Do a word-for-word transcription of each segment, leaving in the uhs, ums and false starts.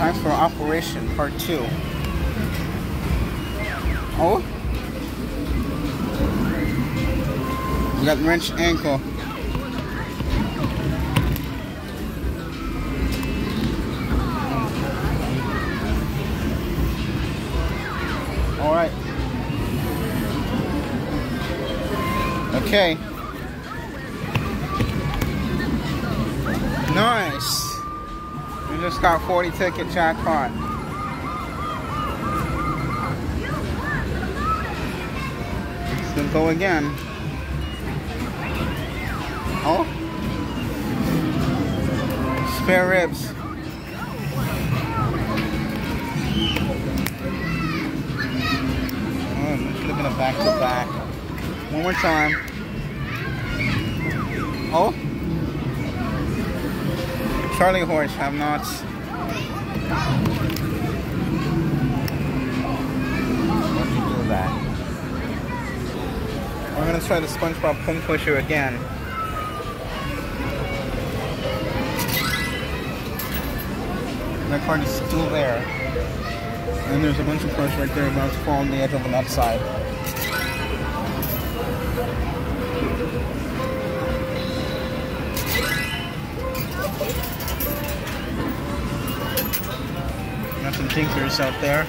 Time for operation part two. Oh, you got wrenched ankle. All right. Okay. Nice. We just got forty ticket jackpot. Let's go again. Oh. Spare ribs. Oh, it should have been a back to back. One more time. Oh. Charlie horse have nots. What do you do with that? We're gonna try the SpongeBob pump pusher again. That card is still there. And there's a bunch of cards right there about to fall on the edge of the nut side. Got some tinkers out there.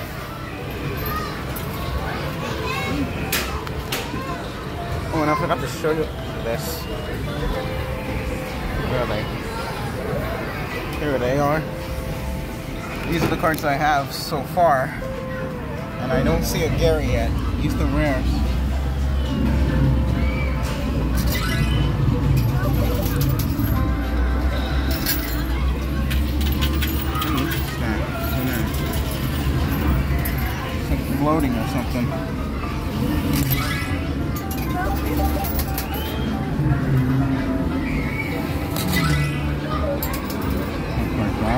Oh, and I forgot to show you this. Where are they? Here they are. These are the cards I have so far. And I don't see a Gary yet. These are the rares. Floating or something. Like that.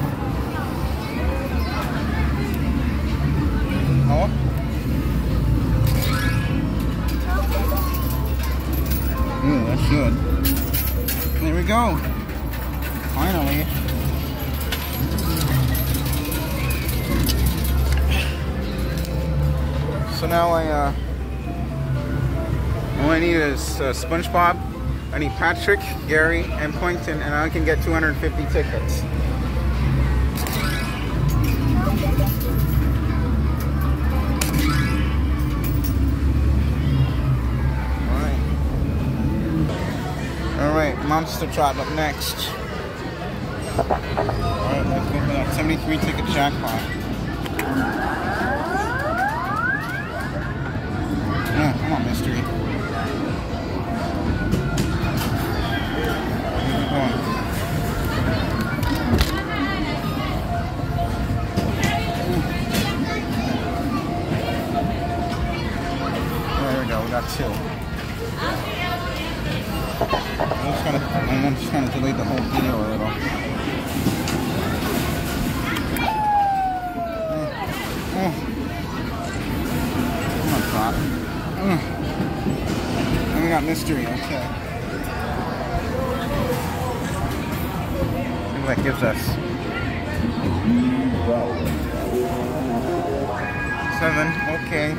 Oh. Ooh, that's good. There we go. Finally. So now I, uh, all I need is uh, SpongeBob, I need Patrick, Gary, and Plankton, and I can get two hundred fifty tickets. Alright. Alright, Monster Trot up next. Alright, let's go for that seventy-three ticket jackpot. Yeah, come on, mystery. Where's it going? There we go, we got two. I'm just gonna, I'm just gonna delete the whole video a little. Oh. Come on, Pop. And we got mystery, okay. See what that gives us. Seven, okay.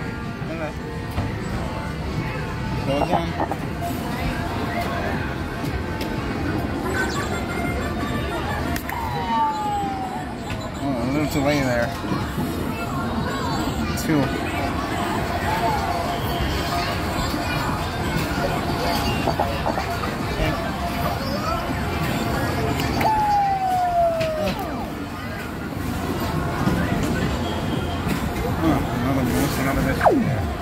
Go again. Oh, a little delay there. Two. Oh, another miss, another miss.